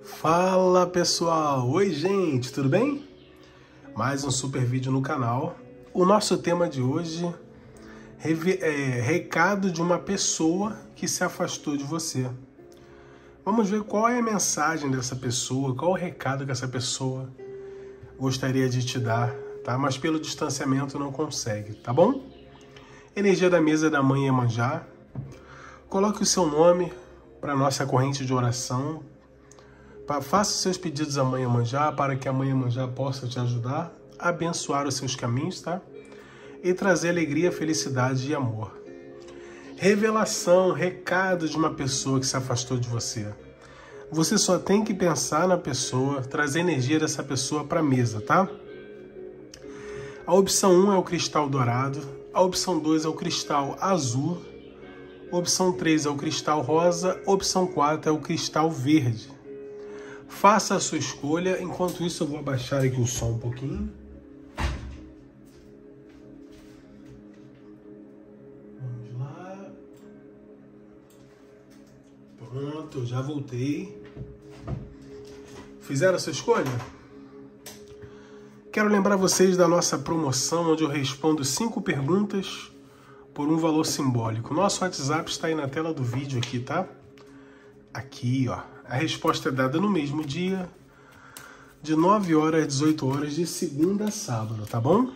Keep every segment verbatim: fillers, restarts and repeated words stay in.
Fala pessoal, oi gente, tudo bem? Mais um super vídeo no canal. O nosso tema de hoje é recado de uma pessoa que se afastou de você. Vamos ver qual é a mensagem dessa pessoa, qual o recado que essa pessoa gostaria de te dar, tá? Mas pelo distanciamento não consegue, tá bom? Energia da mesa da Mãe Iemanjá. Coloque o seu nome para a nossa corrente de oração. Faça seus pedidos à Mãe Iemanjá para que a Mãe Iemanjá possa te ajudar a abençoar os seus caminhos, tá? E trazer alegria, felicidade e amor. Revelação, recado de uma pessoa que se afastou de você. Você só tem que pensar na pessoa, trazer energia dessa pessoa para a mesa, tá? A opção um é o cristal dourado, a opção dois é o cristal azul, a opção três é o cristal rosa, a opção quatro é o cristal verde. Faça a sua escolha, enquanto isso eu vou abaixar aqui o som um pouquinho. Vamos lá. Pronto, já voltei. Fizeram a sua escolha? Quero lembrar vocês da nossa promoção, onde eu respondo cinco perguntas por um valor simbólico. Nosso WhatsApp está aí na tela do vídeo aqui, tá? Aqui, ó. A resposta é dada no mesmo dia, de nove horas às dezoito horas, de segunda a sábado, tá bom?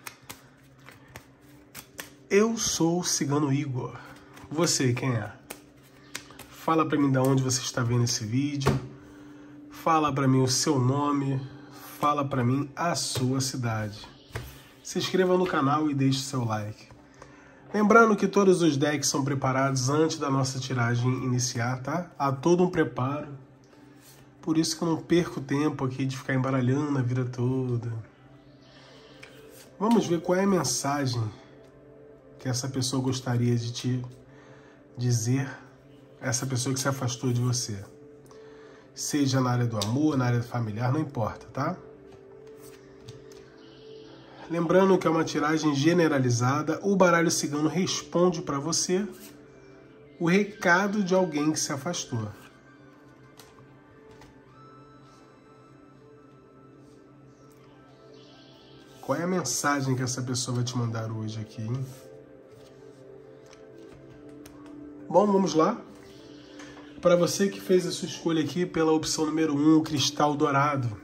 Eu sou o Cigano Igor. Você, quem é? Fala pra mim de onde você está vendo esse vídeo. Fala pra mim o seu nome. Fala pra mim a sua cidade. Se inscreva no canal e deixe seu like. Lembrando que todos os decks são preparados antes da nossa tiragem iniciar, tá? Há todo um preparo. Por isso que eu não perco tempo aqui de ficar embaralhando a vida toda. Vamos ver qual é a mensagem que essa pessoa gostaria de te dizer, essa pessoa que se afastou de você. Seja na área do amor, na área familiar, não importa, tá? Lembrando que é uma tiragem generalizada, o baralho cigano responde para você o recado de alguém que se afastou. Qual é a mensagem que essa pessoa vai te mandar hoje aqui, hein? Bom, vamos lá. Para você que fez a sua escolha aqui pela opção número um, o cristal dourado.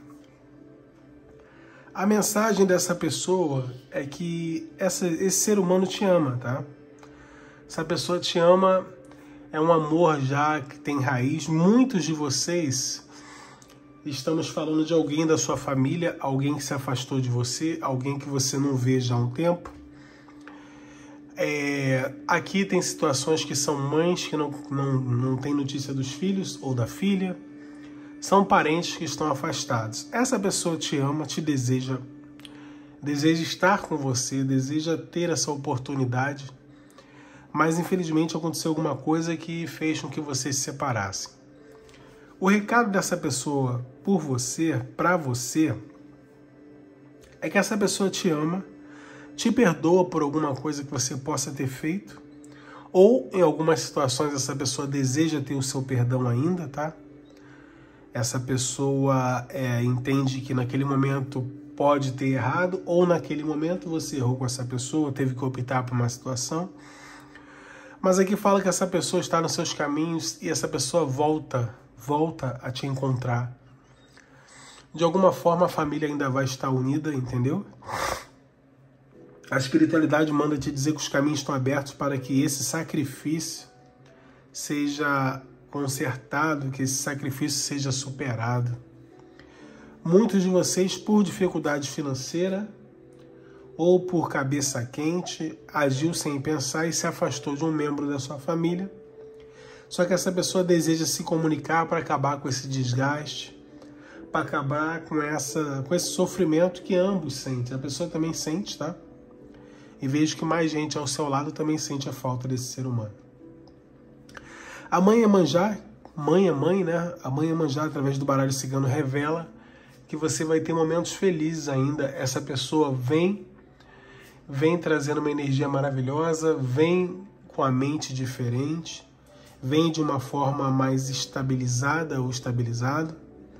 A mensagem dessa pessoa é que essa, esse ser humano te ama, tá? Essa pessoa te ama, é um amor já que tem raiz. Muitos de vocês estamos falando de alguém da sua família, alguém que se afastou de você, alguém que você não vê já há um tempo. É, aqui tem situações que são mães que não, não, não têm notícia dos filhos ou da filha. São parentes que estão afastados. Essa pessoa te ama, te deseja, deseja estar com você, deseja ter essa oportunidade, mas infelizmente aconteceu alguma coisa que fez com que vocês se separassem. O recado dessa pessoa por você, para você, é que essa pessoa te ama, te perdoa por alguma coisa que você possa ter feito, ou em algumas situações essa pessoa deseja ter o seu perdão ainda, tá? Essa pessoa é, entende que naquele momento pode ter errado, ou naquele momento você errou com essa pessoa, teve que optar por uma situação. Mas aqui fala que essa pessoa está nos seus caminhos e essa pessoa volta, volta a te encontrar. De alguma forma a família ainda vai estar unida, entendeu? A espiritualidade manda te dizer que os caminhos estão abertos para que esse sacrifício seja consertado, que esse sacrifício seja superado. Muitos de vocês, por dificuldade financeira ou por cabeça quente, agiu sem pensar e se afastou de um membro da sua família. Só que essa pessoa deseja se comunicar para acabar com esse desgaste, para acabar com, essa, com esse sofrimento que ambos sentem. A pessoa também sente, tá? E vejo que mais gente ao seu lado também sente a falta desse ser humano. A Mãe Iemanjá, mãe é mãe, né? A Mãe Iemanjá, através do baralho cigano, revela que você vai ter momentos felizes ainda. Essa pessoa vem, vem trazendo uma energia maravilhosa, vem com a mente diferente, vem de uma forma mais estabilizada ou estabilizado.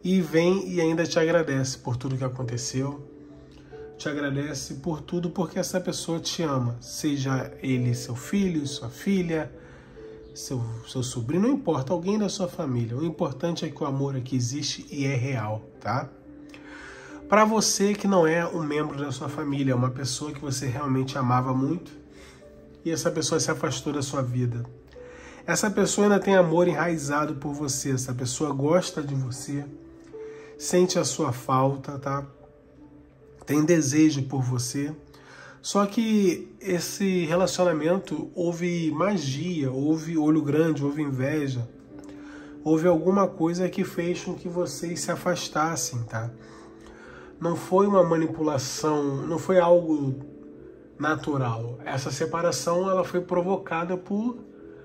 e vem e ainda te agradece por tudo que aconteceu, te agradece por tudo porque essa pessoa te ama, seja ele seu filho, sua filha, seu, seu sobrinho, não importa, alguém da sua família. O importante é que o amor aqui existe e é real, tá? Para você que não é um membro da sua família, é uma pessoa que você realmente amava muito e essa pessoa se afastou da sua vida. Essa pessoa ainda tem amor enraizado por você, essa pessoa gosta de você, sente a sua falta, tá? Tem desejo por você. Só que esse relacionamento houve magia, houve olho grande, houve inveja, houve alguma coisa que fez com que vocês se afastassem, tá? Não foi uma manipulação, não foi algo natural. Essa separação ela foi provocada por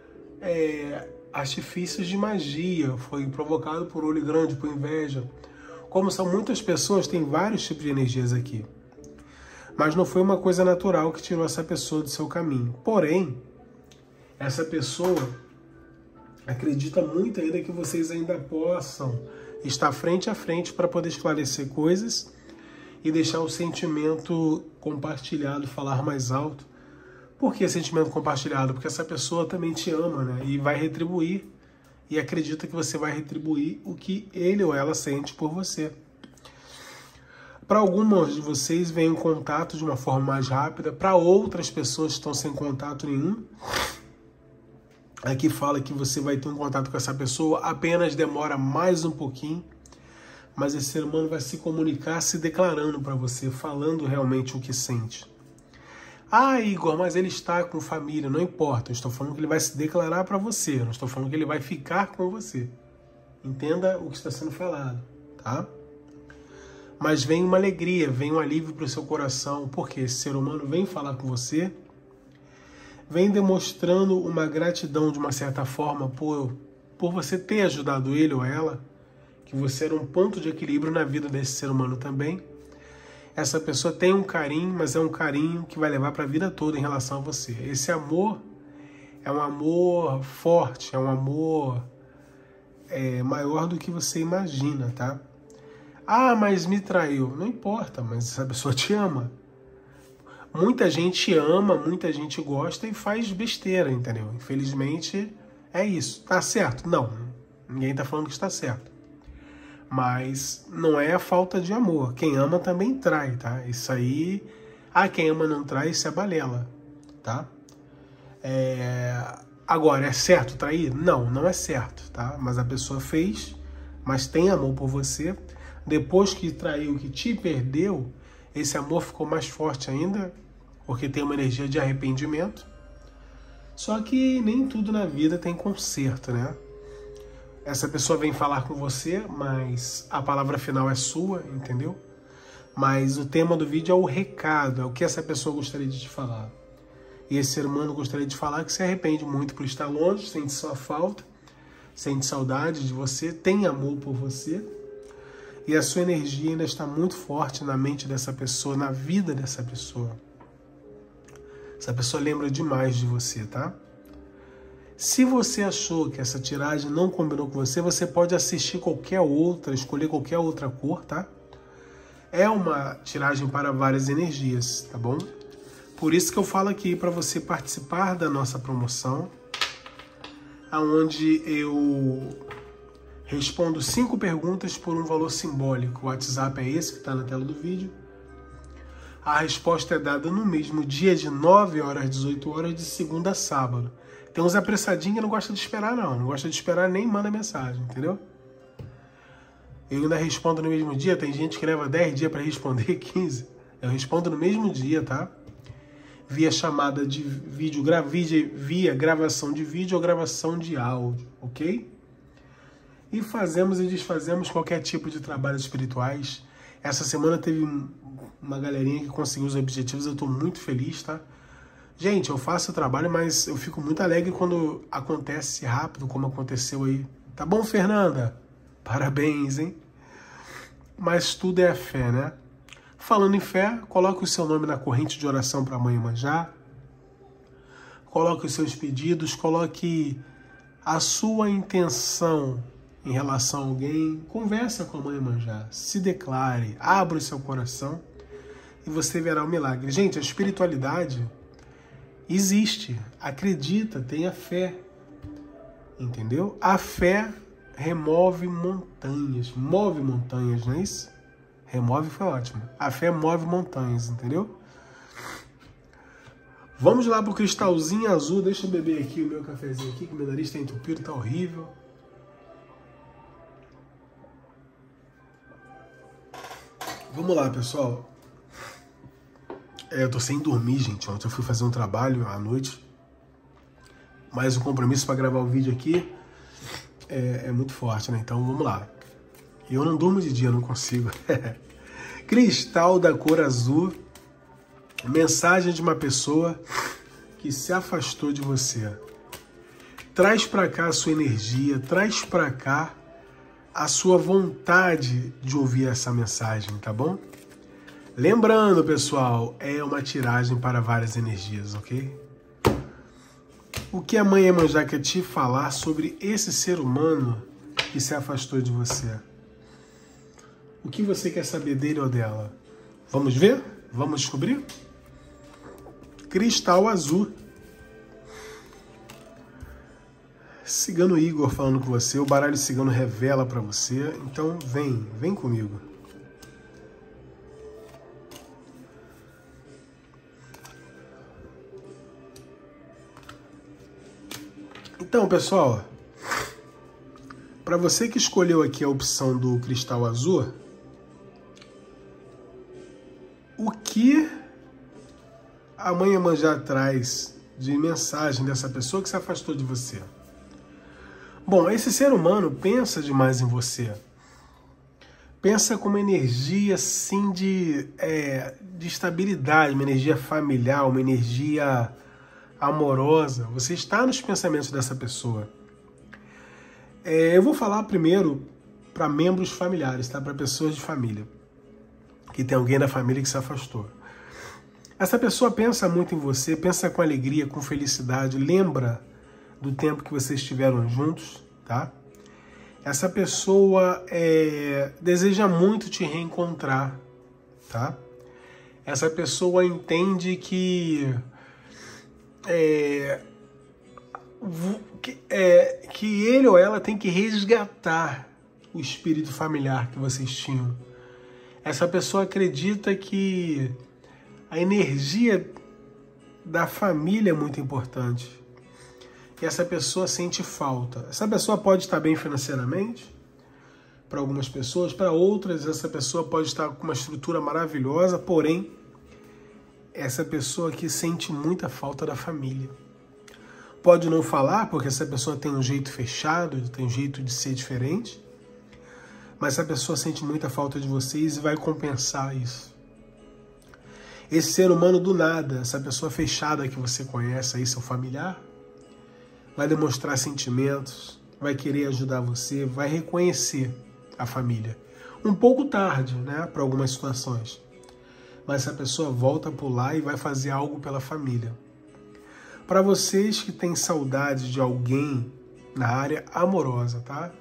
é, artifícios de magia, foi provocado por olho grande, por inveja. Como são muitas pessoas, tem vários tipos de energias aqui. Mas não foi uma coisa natural que tirou essa pessoa do seu caminho. Porém, essa pessoa acredita muito ainda que vocês ainda possam estar frente a frente para poder esclarecer coisas e deixar o sentimento compartilhado falar mais alto. Por que sentimento compartilhado? Porque essa pessoa também te ama, né? E vai retribuir. E acredita que você vai retribuir o que ele ou ela sente por você. Para algumas de vocês vem um contato de uma forma mais rápida. Para outras pessoas que estão sem contato nenhum, aqui fala que você vai ter um contato com essa pessoa, apenas demora mais um pouquinho. Mas esse ser humano vai se comunicar se declarando para você, falando realmente o que sente. Ah, Igor, mas ele está com família, não importa. Eu estou falando que ele vai se declarar para você, eu não estou falando que ele vai ficar com você. Entenda o que está sendo falado, tá? Mas vem uma alegria, vem um alívio para o seu coração, porque esse ser humano vem falar com você, vem demonstrando uma gratidão de uma certa forma por, por você ter ajudado ele ou ela, que você era um ponto de equilíbrio na vida desse ser humano também. Essa pessoa tem um carinho, mas é um carinho que vai levar para a vida toda em relação a você. Esse amor é um amor forte, é um amor é, maior do que você imagina, tá? Ah, mas me traiu. Não importa, mas essa pessoa te ama. Muita gente ama, muita gente gosta e faz besteira, entendeu? Infelizmente, é isso. Tá certo? Não. Ninguém tá falando que está certo. Mas não é a falta de amor. Quem ama também trai, tá? Isso aí... Ah, quem ama não trai, isso é balela, tá? É... Agora, é certo trair? Não, não é certo, tá? Mas a pessoa fez, mas tem amor por você. Depois que traiu, que te perdeu, esse amor ficou mais forte ainda, porque tem uma energia de arrependimento. Só que nem tudo na vida tem conserto, né? Essa pessoa vem falar com você, mas a palavra final é sua, entendeu? Mas o tema do vídeo é o recado, é o que essa pessoa gostaria de te falar. E esse ser humano gostaria de falar que se arrepende muito por estar longe, sente sua falta, sente saudade de você, tem amor por você. E a sua energia ainda está muito forte na mente dessa pessoa, na vida dessa pessoa. Essa pessoa lembra demais de você, tá? Se você achou que essa tiragem não combinou com você, você pode assistir qualquer outra, escolher qualquer outra cor, tá? É uma tiragem para várias energias, tá bom? Por isso que eu falo aqui para você participar da nossa promoção, onde eu respondo cinco perguntas por um valor simbólico. O WhatsApp é esse que está na tela do vídeo. A resposta é dada no mesmo dia, de nove horas às dezoito horas, de segunda a sábado. Tem uns apressadinhos que não gosta de esperar, não. Não gosta de esperar nem manda mensagem, entendeu? Eu ainda respondo no mesmo dia. Tem gente que leva dez dias para responder, quinze. Eu respondo no mesmo dia, tá? Via chamada de vídeo, gra via gravação de vídeo ou gravação de áudio, ok? E fazemos e desfazemos qualquer tipo de trabalhos espirituais. Essa semana teve uma galerinha que conseguiu os objetivos, eu estou muito feliz, tá? Gente, eu faço o trabalho, mas eu fico muito alegre quando acontece rápido, como aconteceu aí. Tá bom, Fernanda? Parabéns, hein? Mas tudo é fé, né? Falando em fé, coloque o seu nome na corrente de oração para a Mãe Iemanjá. Coloque os seus pedidos, coloque a sua intenção em relação a alguém, conversa com a mãe Iemanjá, se declare, abra o seu coração e você verá o milagre. Gente, a espiritualidade existe, acredita, tenha fé, entendeu? A fé remove montanhas, move montanhas, não é isso? Remove foi ótimo. A fé move montanhas, entendeu? Vamos lá pro cristalzinho azul. Deixa eu beber aqui o meu cafezinho aqui, que meu nariz tá entupido, tá horrível. Vamos lá, pessoal. É, eu tô sem dormir, gente. Ontem eu fui fazer um trabalho à noite. Mas o compromisso para gravar o vídeo aqui é, é muito forte, né? Então vamos lá. Eu não durmo de dia, não consigo. Cristal da cor azul. Mensagem de uma pessoa que se afastou de você. Traz para cá a sua energia, traz para cá a sua vontade de ouvir essa mensagem, tá bom? Lembrando, pessoal, é uma tiragem para várias energias, ok? O que a mãe Iemanjá quer te falar sobre esse ser humano que se afastou de você? O que você quer saber dele ou dela? Vamos ver? Vamos descobrir? Cristal azul. Cigano Igor falando com você. O baralho cigano revela para você. Então vem, vem comigo. Então, pessoal, para você que escolheu aqui a opção do cristal azul, o que a mãe Iemanjá traz de mensagem dessa pessoa que se afastou de você? Bom, esse ser humano pensa demais em você. Pensa com uma energia, assim, de, é, de estabilidade, uma energia familiar, uma energia amorosa. Você está nos pensamentos dessa pessoa. É, eu vou falar primeiro para membros familiares, tá? Para pessoas de família. Que tem alguém da família que se afastou. Essa pessoa pensa muito em você, pensa com alegria, com felicidade, lembra do tempo que vocês estiveram juntos, tá? Essa pessoa é, deseja muito te reencontrar, tá? Essa pessoa entende que, é, que, é, que ele ou ela tem que resgatar o espírito familiar que vocês tinham. Essa pessoa acredita que a energia da família é muito importante. E essa pessoa sente falta. Essa pessoa pode estar bem financeiramente, para algumas pessoas, para outras essa pessoa pode estar com uma estrutura maravilhosa, porém, essa pessoa aqui sente muita falta da família. Pode não falar, porque essa pessoa tem um jeito fechado, tem um jeito de ser diferente, mas essa pessoa sente muita falta de vocês e vai compensar isso. Esse ser humano do nada, essa pessoa fechada que você conhece aí, seu familiar, vai demonstrar sentimentos, vai querer ajudar você, vai reconhecer a família. Um pouco tarde, né, para algumas situações. Mas essa pessoa volta a pular e vai fazer algo pela família. Para vocês que têm saudade de alguém na área amorosa, tá?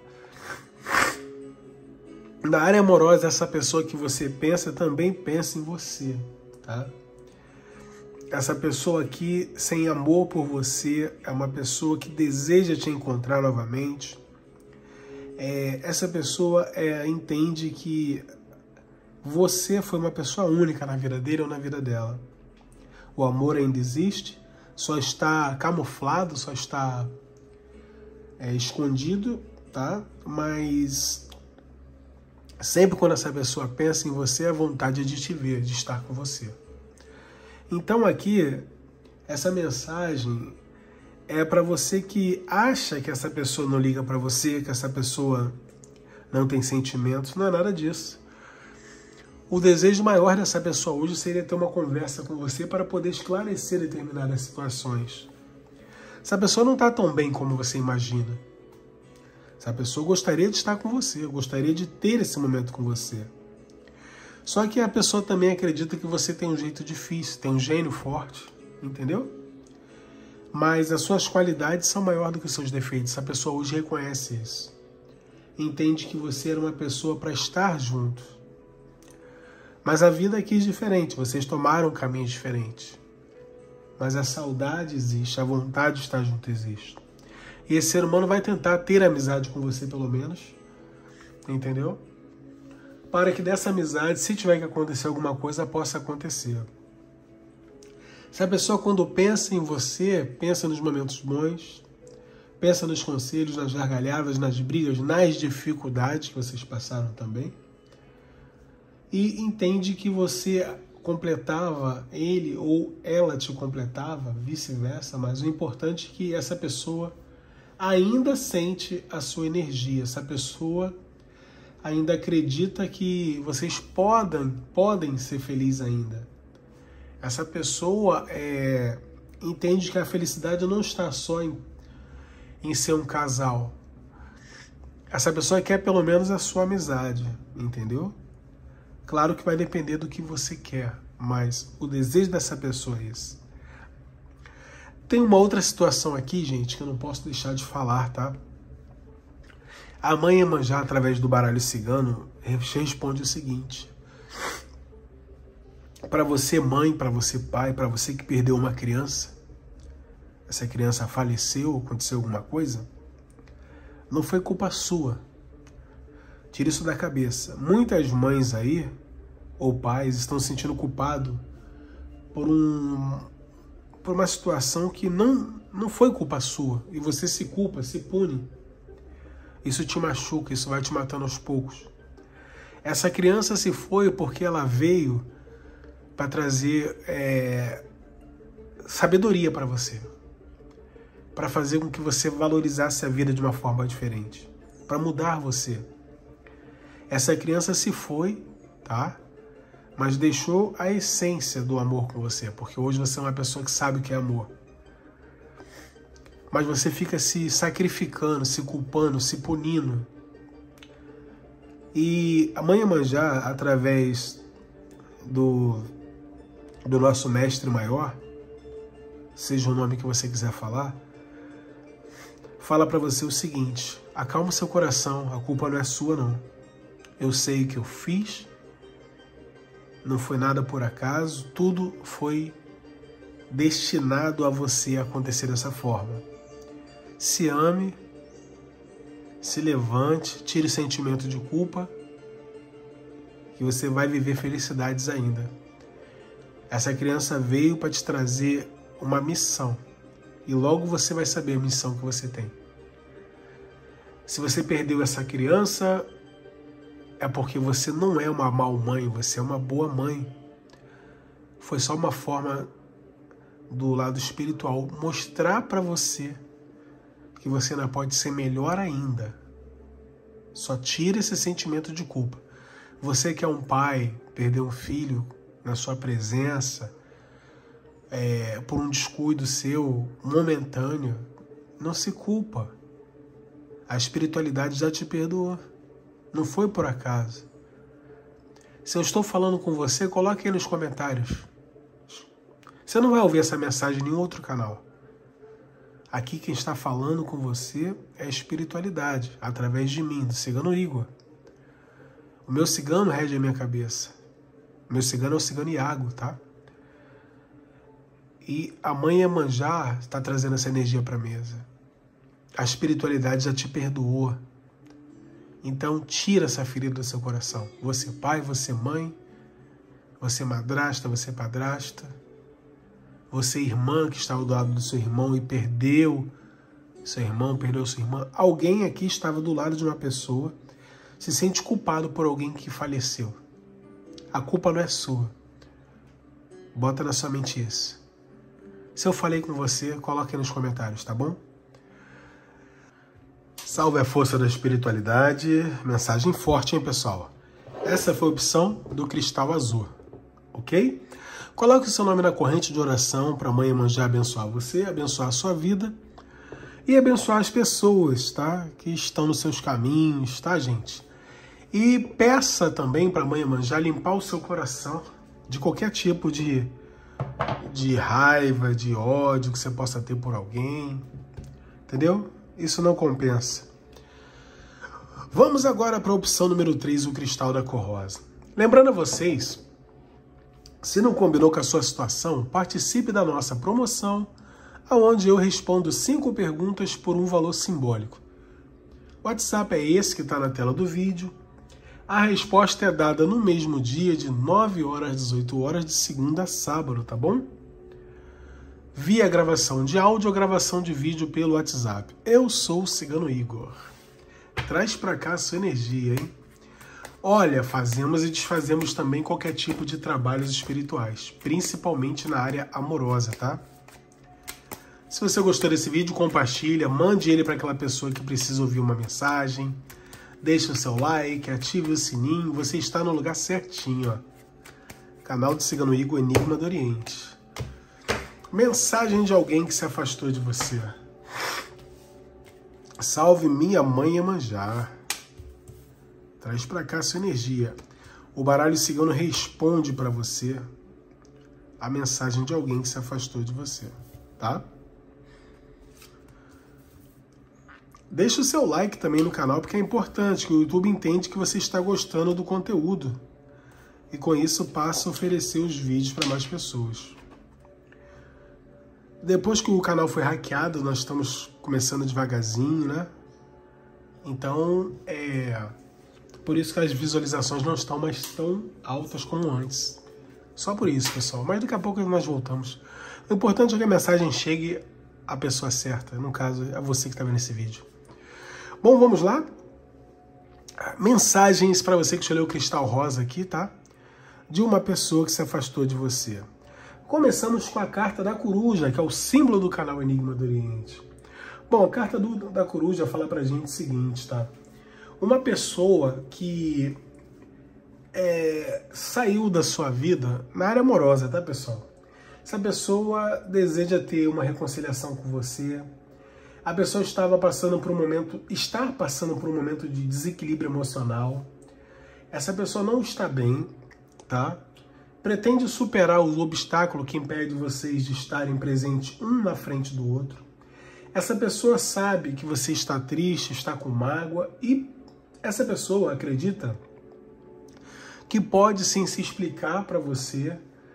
Na área amorosa, essa pessoa que você pensa também pensa em você. Tá? Essa pessoa aqui, sem amor por você, é uma pessoa que deseja te encontrar novamente. É, essa pessoa é, entende que você foi uma pessoa única na vida dele ou na vida dela. O amor ainda existe, só está camuflado, só está é, escondido, tá? Mas sempre quando essa pessoa pensa em você, a vontade é de te ver, de estar com você. Então aqui, essa mensagem é para você que acha que essa pessoa não liga para você, que essa pessoa não tem sentimentos. Não é nada disso. O desejo maior dessa pessoa hoje seria ter uma conversa com você para poder esclarecer determinadas situações. Essa pessoa não está tão bem como você imagina. Essa pessoa gostaria de estar com você, gostaria de ter esse momento com você. Só que a pessoa também acredita que você tem um jeito difícil, tem um gênio forte, entendeu? Mas as suas qualidades são maiores do que os seus defeitos. Essa pessoa hoje reconhece isso. entende que você era uma pessoa para estar junto. Mas a vida aqui é diferente, vocês tomaram caminhos diferentes. Mas a saudade existe, a vontade de estar junto existe. E esse ser humano vai tentar ter amizade com você, pelo menos. Entendeu? Para que dessa amizade, se tiver que acontecer alguma coisa, possa acontecer. Se a pessoa, quando pensa em você, pensa nos momentos bons, pensa nos conselhos, nas gargalhadas, nas brigas, nas dificuldades que vocês passaram também, e entende que você completava ele ou ela te completava, vice-versa, mas o importante é que essa pessoa ainda sente a sua energia, essa pessoa ainda acredita que vocês podem, podem ser felizes ainda. Essa pessoa é, entende que a felicidade não está só em, em ser um casal. Essa pessoa quer pelo menos a sua amizade, entendeu? Claro que vai depender do que você quer, mas o desejo dessa pessoa é esse. Tem uma outra situação aqui, gente, que eu não posso deixar de falar, tá? A mãe Iemanjá, através do baralho cigano, responde o seguinte: para você mãe, para você pai, para você que perdeu uma criança, essa criança faleceu, aconteceu alguma coisa, não foi culpa sua. Tire isso da cabeça. Muitas mães aí, ou pais, estão se sentindo culpados por, um, por uma situação que não, não foi culpa sua. E você se culpa, se pune. Isso te machuca, isso vai te matando aos poucos. Essa criança se foi porque ela veio para trazer é, sabedoria para você. Para fazer com que você valorizasse a vida de uma forma diferente. Para mudar você. Essa criança se foi, tá? Mas deixou a essência do amor com você, porque hoje você é uma pessoa que sabe o que é amor. Mas você fica se sacrificando, se culpando, se punindo. E a mãe Iemanjá, através do, do nosso mestre maior, seja o nome que você quiser falar, fala para você o seguinte: acalma seu coração, a culpa não é sua não. Eu sei o que eu fiz, não foi nada por acaso, tudo foi destinado a você acontecer dessa forma. Se ame, se levante, tire o sentimento de culpa, que você vai viver felicidades ainda. Essa criança veio para te trazer uma missão, e logo você vai saber a missão que você tem. Se você perdeu essa criança, é porque você não é uma má mãe, você é uma boa mãe. Foi só uma forma do lado espiritual mostrar para você que você ainda pode ser melhor ainda. Só tira esse sentimento de culpa. Você que é um pai, perdeu um filho na sua presença, é, por um descuido seu momentâneo, não se culpa. A espiritualidade já te perdoou. Não foi por acaso. Se eu estou falando com você, coloque aí nos comentários. Você não vai ouvir essa mensagem em nenhum outro canal. Aqui quem está falando com você é a espiritualidade, através de mim, do cigano Igor. O meu cigano rege a minha cabeça. O meu cigano é o cigano Iago, tá? E a mãe Iemanjá está trazendo essa energia para a mesa. A espiritualidade já te perdoou. Então tira essa ferida do seu coração. Você pai, você mãe, você madrasta, você padrasta, você irmã que está ao lado do seu irmão e perdeu seu irmão, perdeu sua irmã. Alguém aqui estava do lado de uma pessoa, se sente culpado por alguém que faleceu. A culpa não é sua. Bota na sua mente isso. Se eu falei com você, coloque aí nos comentários, tá bom? Salve a força da espiritualidade. Mensagem forte, hein, pessoal? Essa foi a opção do cristal azul, ok? Coloque o seu nome na corrente de oração para a mãe Iemanjá abençoar você, abençoar a sua vida e abençoar as pessoas, tá? Que estão nos seus caminhos, tá, gente? E peça também para a mãe Iemanjá limpar o seu coração de qualquer tipo de, de raiva, de ódio que você possa ter por alguém, entendeu? Isso não compensa. Vamos agora para a opção número três, o cristal da cor rosa. Lembrando a vocês, se não combinou com a sua situação, participe da nossa promoção, onde eu respondo cinco perguntas por um valor simbólico. O WhatsApp é esse que está na tela do vídeo. A resposta é dada no mesmo dia, de nove horas às dezoito horas, de segunda a sábado, tá bom? Via gravação de áudio ou gravação de vídeo pelo WhatsApp. Eu sou o Cigano Igor. Traz pra cá a sua energia, hein? Olha, fazemos e desfazemos também qualquer tipo de trabalhos espirituais, principalmente na área amorosa, tá? Se você gostou desse vídeo, compartilha, mande ele para aquela pessoa que precisa ouvir uma mensagem, deixe o seu like, ative o sininho, você está no lugar certinho, ó. Canal do Cigano Igor, Enigma do Oriente. Mensagem de alguém que se afastou de você. Salve minha mãe Iemanjá. Traz pra cá a sua energia. O baralho cigano responde para você a mensagem de alguém que se afastou de você, tá? Deixa o seu like também no canal, porque é importante, que o YouTube entende que você está gostando do conteúdo. E com isso passa a oferecer os vídeos para mais pessoas. Depois que o canal foi hackeado, nós estamos começando devagarzinho, né? Então, é... por isso que as visualizações não estão mais tão altas como antes. Só por isso, pessoal. Mas daqui a pouco nós voltamos. O importante é que a mensagem chegue à pessoa certa. No caso, é você que está vendo esse vídeo. Bom, vamos lá? Mensagens para você que escolheu o cristal rosa aqui, tá? De uma pessoa que se afastou de você. Começamos com a carta da coruja, que é o símbolo do canal Enigma do Oriente. Bom, a carta do, da coruja fala pra gente o seguinte, tá? Uma pessoa que é, saiu da sua vida na área amorosa, tá, pessoal? Essa pessoa deseja ter uma reconciliação com você. A pessoa estava passando por um momento, está passando por um momento de desequilíbrio emocional. Essa pessoa não está bem, tá? Pretende superar o obstáculo que impede vocês de estarem presentes um na frente do outro. Essa pessoa sabe que você está triste, está com mágoa, e essa pessoa acredita que pode sim se explicar para você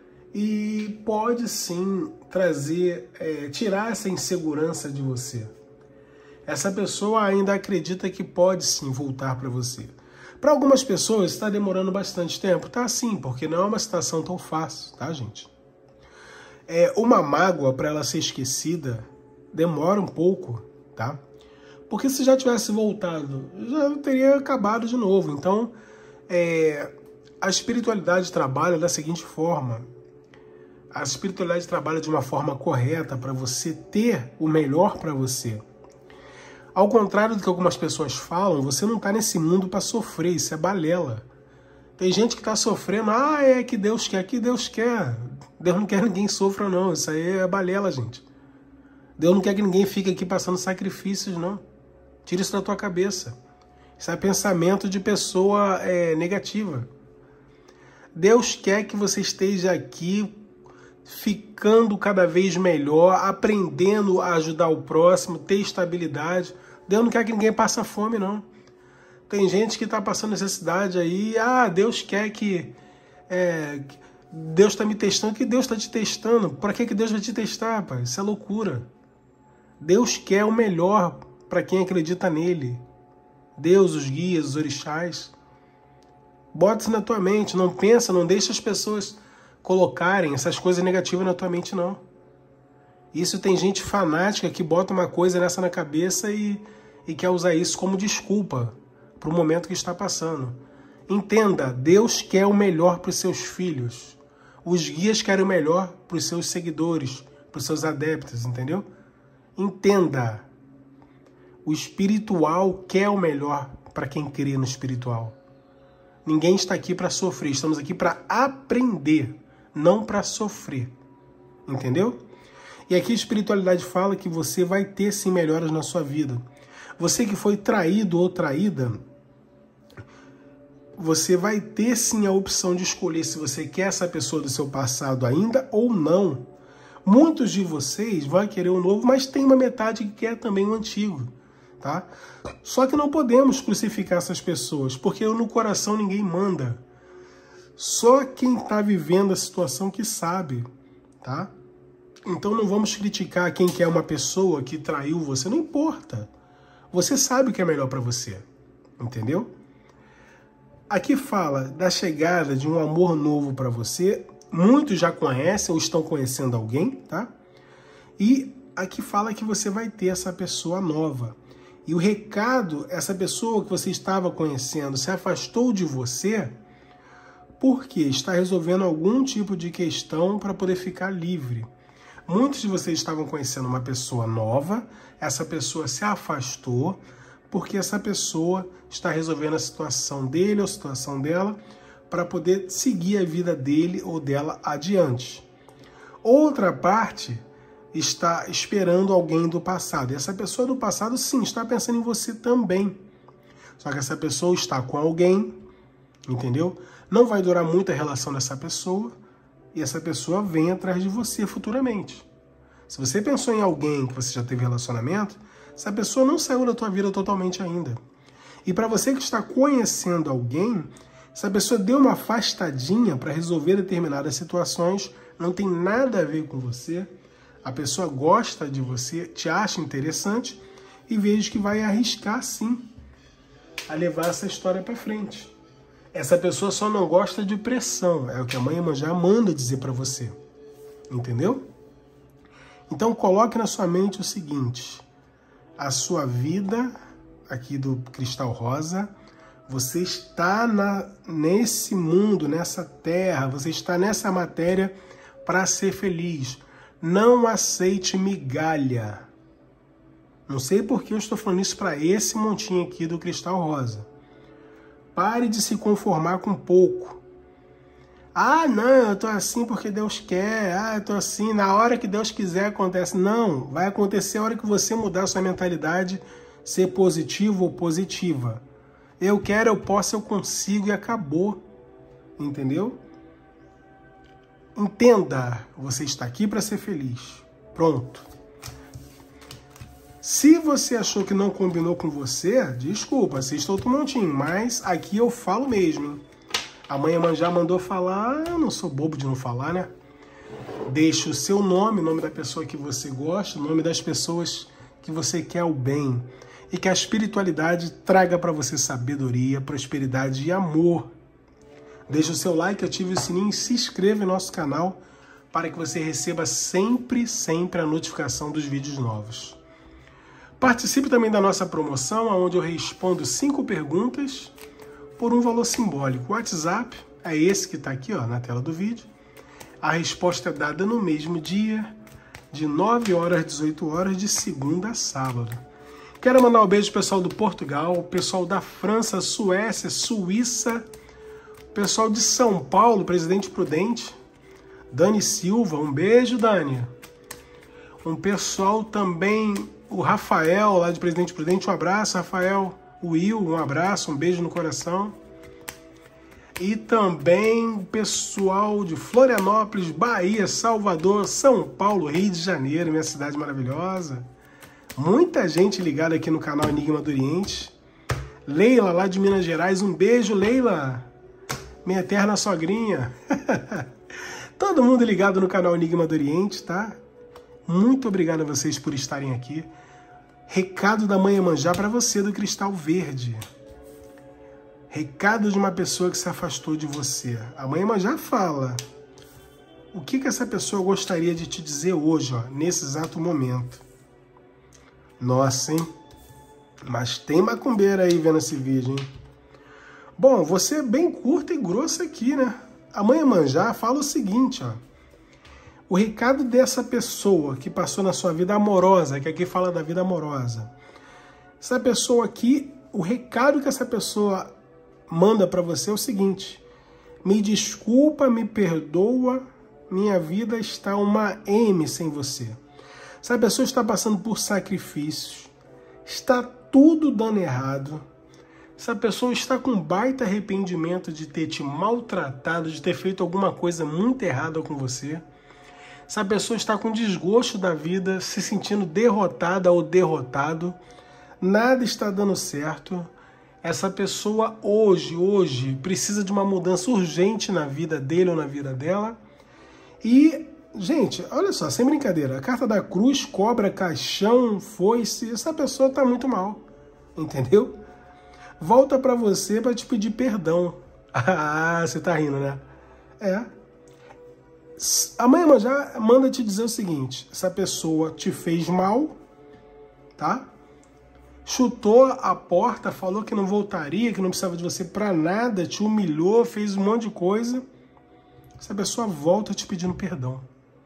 e pode sim trazer, é, tirar essa insegurança de você. Essa pessoa ainda acredita que pode sim voltar para você. Para algumas pessoas está demorando bastante tempo, tá sim, porque não é uma situação tão fácil, tá, gente? É, uma mágoa, para ela ser esquecida, demora um pouco, tá? Porque se já tivesse voltado, já teria acabado de novo. Então, é, a espiritualidade trabalha da seguinte forma. A espiritualidade trabalha de uma forma correta para você ter o melhor para você. Ao contrário do que algumas pessoas falam, você não está nesse mundo para sofrer, isso é balela. Tem gente que está sofrendo, ah, é que Deus quer, que Deus quer. Deus não quer que ninguém sofra, não. Isso aí é balela, gente. Deus não quer que ninguém fique aqui passando sacrifícios, não. Tira isso da tua cabeça. Isso é pensamento de pessoa é, negativa. Deus quer que você esteja aqui ficando cada vez melhor, aprendendo a ajudar o próximo, ter estabilidade. Deus não quer que ninguém passe fome, não. Tem gente que está passando necessidade aí. Ah, Deus quer que... É, Deus está me testando. Que Deus está te testando? Para que, que Deus vai te testar, pai? Isso é loucura. Deus quer o melhor para quem acredita nele. Deus, os guias, os orixás. Bota isso na tua mente. Não pensa, não deixa as pessoas colocarem essas coisas negativas na tua mente, não. Isso tem gente fanática que bota uma coisa nessa na cabeça e, e quer usar isso como desculpa para o momento que está passando. Entenda, Deus quer o melhor para os seus filhos. Os guias querem o melhor para os seus seguidores, para os seus adeptos, entendeu? Entenda, o espiritual quer o melhor para quem crê no espiritual. Ninguém está aqui para sofrer, estamos aqui para aprender, não para sofrer. Entendeu? E aqui a espiritualidade fala que você vai ter sim melhoras na sua vida. Você que foi traído ou traída, você vai ter sim a opção de escolher se você quer essa pessoa do seu passado ainda ou não. Muitos de vocês vão querer o novo, mas tem uma metade que quer também o antigo. tá? Só que não podemos crucificar essas pessoas, porque no coração ninguém manda. Só quem está vivendo a situação que sabe, tá? Então não vamos criticar quem quer uma pessoa que traiu você, não importa. Você sabe o que é melhor para você, entendeu? Aqui fala da chegada de um amor novo para você. Muitos já conhecem ou estão conhecendo alguém, tá? E aqui fala que você vai ter essa pessoa nova. E o recado, essa pessoa que você estava conhecendo se afastou de você porque está resolvendo algum tipo de questão para poder ficar livre. Muitos de vocês estavam conhecendo uma pessoa nova, essa pessoa se afastou porque essa pessoa está resolvendo a situação dele ou a situação dela para poder seguir a vida dele ou dela adiante. Outra parte está esperando alguém do passado. E essa pessoa do passado, sim, está pensando em você também. Só que essa pessoa está com alguém, entendeu? Não vai durar muito a relação dessa pessoa e essa pessoa vem atrás de você futuramente. Se você pensou em alguém que você já teve relacionamento, essa pessoa não saiu da tua vida totalmente ainda. E para você que está conhecendo alguém, essa pessoa deu uma afastadinha para resolver determinadas situações, não tem nada a ver com você, a pessoa gosta de você, te acha interessante e vejo que vai arriscar sim a levar essa história para frente. Essa pessoa só não gosta de pressão, é o que a mãe Iemanjá manda dizer para você, entendeu? Então coloque na sua mente o seguinte, a sua vida aqui do Cristal Rosa, você está na, nesse mundo, nessa terra, você está nessa matéria para ser feliz. Não aceite migalha. Não sei por que eu estou falando isso para esse montinho aqui do Cristal Rosa. Pare de se conformar com pouco. Ah, não, eu tô assim porque Deus quer. Ah, eu tô assim, na hora que Deus quiser acontece. Não, vai acontecer a hora que você mudar a sua mentalidade, ser positivo ou positiva. Eu quero, eu posso, eu consigo e acabou. Entendeu? Entenda, você está aqui para ser feliz. Pronto. Se você achou que não combinou com você, desculpa, assista outro montinho, mas aqui eu falo mesmo, hein? A mãe Iemanjá mandou falar, eu não sou bobo de não falar, né? Deixe o seu nome, o nome da pessoa que você gosta, o nome das pessoas que você quer o bem. E que a espiritualidade traga para você sabedoria, prosperidade e amor. Deixe o seu like, ative o sininho e se inscreva em nosso canal para que você receba sempre, sempre a notificação dos vídeos novos. Participe também da nossa promoção, onde eu respondo cinco perguntas por um valor simbólico. O WhatsApp é esse que está aqui, ó, na tela do vídeo. A resposta é dada no mesmo dia, de nove horas às dezoito horas, de segunda a sábado. Quero mandar um beijo pro pessoal do Portugal, pessoal da França, Suécia, Suíça, pessoal de São Paulo, Presidente Prudente, Dani Silva, um beijo, Dani. Um pessoal também, o Rafael, lá de Presidente Prudente, um abraço, Rafael. O Will, um abraço, um beijo no coração. E também o pessoal de Florianópolis, Bahia, Salvador, São Paulo, Rio de Janeiro, minha cidade maravilhosa. Muita gente ligada aqui no canal Enigma do Oriente. Leila, lá de Minas Gerais, um beijo, Leila. Minha eterna sogrinha. Todo mundo ligado no canal Enigma do Oriente, tá? Muito obrigado a vocês por estarem aqui. Recado da mãe Iemanjá para você do Cristal Verde. Recado de uma pessoa que se afastou de você. A mãe Iemanjá fala. O que, que essa pessoa gostaria de te dizer hoje, ó, nesse exato momento? Nossa, hein? Mas tem macumbeira aí vendo esse vídeo, hein? Bom, vou ser bem curta e grossa aqui, né? A mãe Iemanjá fala o seguinte, ó. O recado dessa pessoa que passou na sua vida amorosa, que aqui fala da vida amorosa. Essa pessoa aqui, o recado que essa pessoa manda para você é o seguinte. Me desculpa, me perdoa, minha vida está uma M sem você. Essa pessoa está passando por sacrifícios, está tudo dando errado. Essa pessoa está com baita arrependimento de ter te maltratado, de ter feito alguma coisa muito errada com você. Essa pessoa está com desgosto da vida, se sentindo derrotada ou derrotado. nada está dando certo. Essa pessoa hoje, hoje, precisa de uma mudança urgente na vida dele ou na vida dela. E, gente, olha só, sem brincadeira, a carta da cruz, cobra, caixão, foice, essa pessoa tá muito mal, entendeu? Volta para você para te pedir perdão. Ah, você tá rindo, né? É. A mãe Iemanjá manda te dizer o seguinte: essa pessoa te fez mal, tá? Chutou a porta, falou que não voltaria, que não precisava de você para nada, te humilhou, fez um monte de coisa. Essa pessoa volta te pedindo perdão.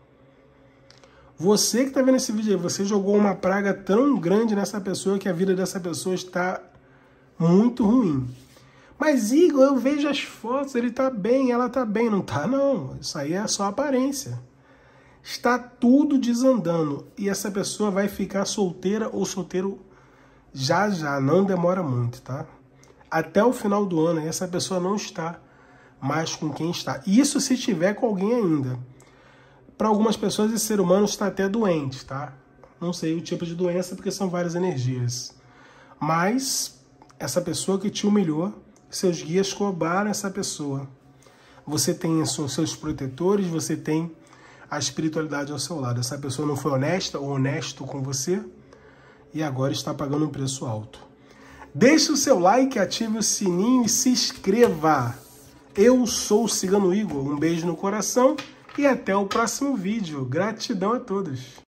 Você que tá vendo esse vídeo aí, você jogou uma praga tão grande nessa pessoa que a vida dessa pessoa está muito ruim. Mas, Igor, eu vejo as fotos, ele tá bem, ela tá bem. Não tá, não. Isso aí é só aparência. Está tudo desandando. E essa pessoa vai ficar solteira ou solteiro já já. Não demora muito, tá? Até o final do ano, essa pessoa não está mais com quem está. Isso se tiver com alguém ainda. Para algumas pessoas, esse ser humano está até doente, tá? Não sei o tipo de doença, porque são várias energias. Mas essa pessoa que te humilhou, seus guias cobraram essa pessoa. Você tem os seus protetores, você tem a espiritualidade ao seu lado. Essa pessoa não foi honesta ou honesto com você e agora está pagando um preço alto. Deixe o seu like, ative o sininho e se inscreva. Eu sou o Cigano Igor. Um beijo no coração e até o próximo vídeo. Gratidão a todos.